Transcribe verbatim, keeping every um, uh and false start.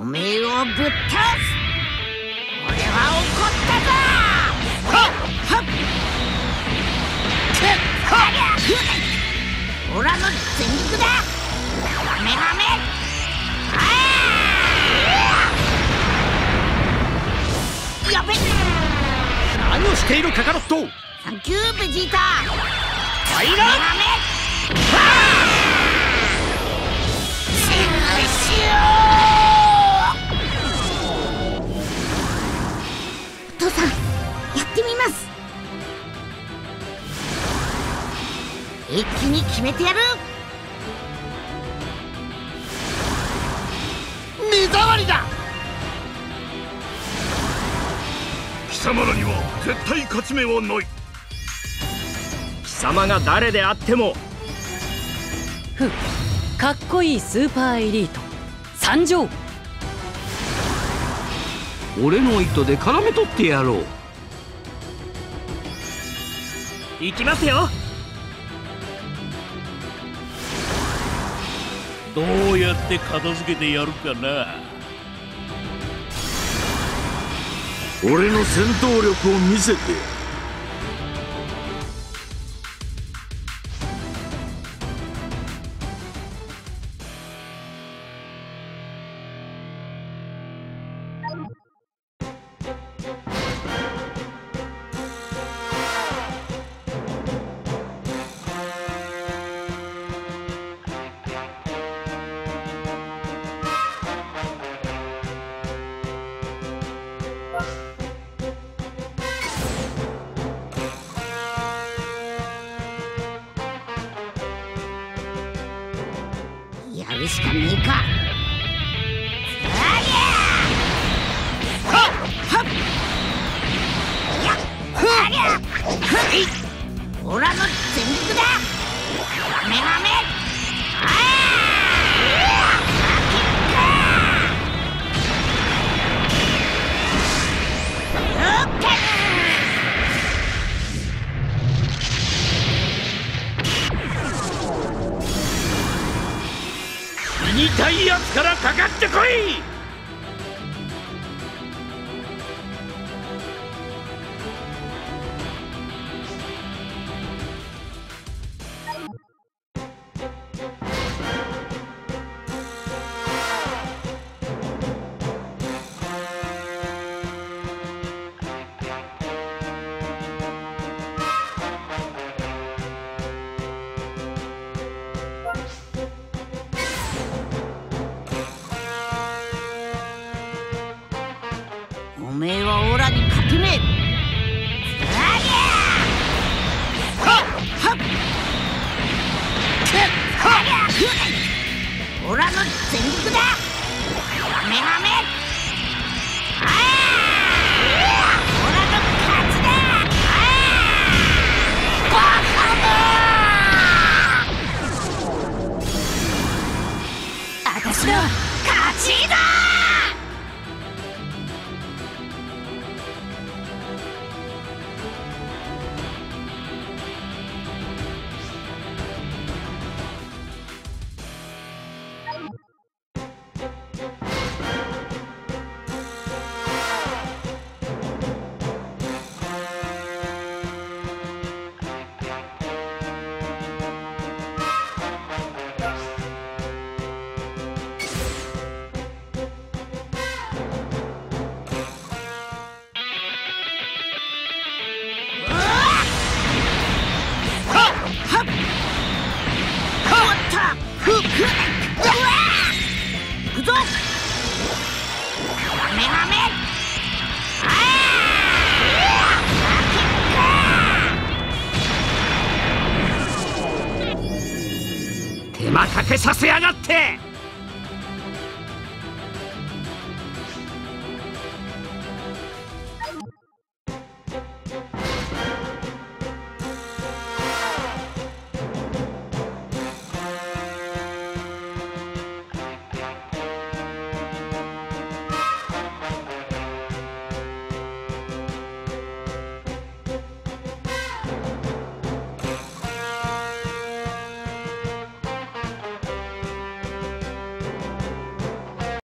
めえをぶっ倒す。俺は怒ったぞ。はっはっオラの全力だ。ハメハメ。あやべ。 何をしているカカロット。 サンキューベジータ。 ファイラー。 ハメシュシュー。父さん、やってみます。一気に決めてやる。 目障りだ。 貴様らには絶対勝ち目はない。 貴様が誰であっても。 ふん、かっこいいスーパーエリート参上。 俺の糸で絡め取ってやろう。 行きますよ。 どうやって片付けてやるかな。 俺の戦闘力を見せて。 やるしかねえか。オラの全力だ。ハメハメ。 死にたいやつからかかってこい。 おめえはオラに勝てねえ。オラの全力だ。ハメハメ。オラの勝ちだ。バカだ。私の勝ちだ。行くぞ。ハメハメ。 手間かけさせやがって。